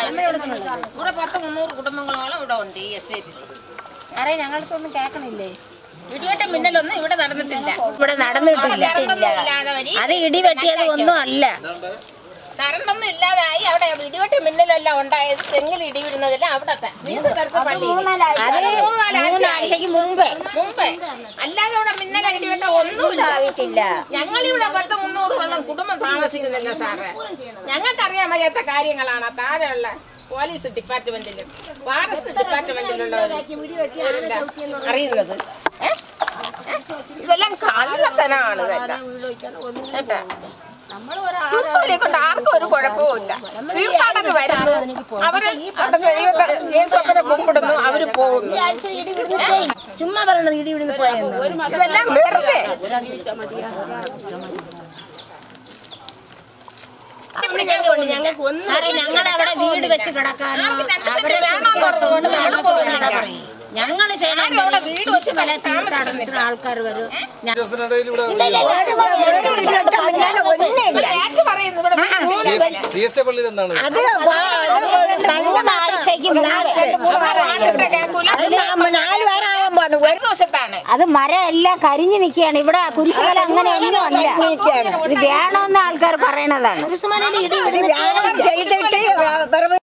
ഇവിടെ 10-300 കുടുംബങ്ങളോളം ഇവിടെ ഉണ്ട് ഈ എസ്റ്റേറ്റിൽ. സാറേ ഞങ്ങൾക്കൊന്നും കേൾക്കണില്ലേ? ഇടിവെട്ടും മിന്നലൊന്നും ഇവിടെ നടന്നിട്ടില്ല. ഇവിടെ നടന്നിട്ടില്ല. അത് ഇടി വെട്ടിയത് ഒന്നും അല്ല. കറണ്ടൊന്നും ഇല്ലാതായി. അവിടെ ഇടിവെട്ടും മിന്നലെല്ലാം ഉണ്ടായത് തെങ്ങിൽ ഇടി വിടുന്നതില്ല. അവിടത്തെ മൂന്നാഴ്ചക്ക് മുമ്പേ അല്ലാതെ ഇവിടെ മിന്നല ഇടിവെട്ട ഒന്നുമില്ല. ഞങ്ങളിവിടെ 10-300 കുടുംബം താമസിക്കുന്നില്ല സാറേ. ഞങ്ങൾക്കറിയാൻ വയ്യാത്ത കാര്യങ്ങളാണ് താഴെയുള്ള പോലീസ് ഡിപ്പാർട്ട്മെന്റിലും ഫോറസ്റ്റ് ഡിപ്പാർട്ട്മെന്റിലുള്ളവർ അറിയുന്നത്. ഇതെല്ലാം കള്ളത്തനാണ് കേട്ടാ. കൊണ്ട് ആർക്കും ഒരു കുഴപ്പമില്ല. തീർത്ഥാടകർ വരുന്നു, അവര് യേശുവിനെ കുമ്പിടുന്നു, അവര് പോകുന്നു. ചുമ്മാ പറയണത് ഇടി വിടുന്നു പോയെന്ന്. ഇതെല്ലാം വെറുതെ. ഞങ്ങളവിടെ വീട് വെച്ച് കിടക്കാനോ ഞങ്ങൾ ചെയ്യണം. വീട് വെച്ച് പല തീർത്ഥാടനത്തിന് ആൾക്കാർ വരും. അത് മരം എല്ലാം കരിഞ്ഞു നിൽക്കുകയാണ്. ഇവിടെ കുരിശുമല അങ്ങനെ ഒന്നും അല്ല. ഇത് വേണമെന്ന് ആൾക്കാർ പറയണതാണ്.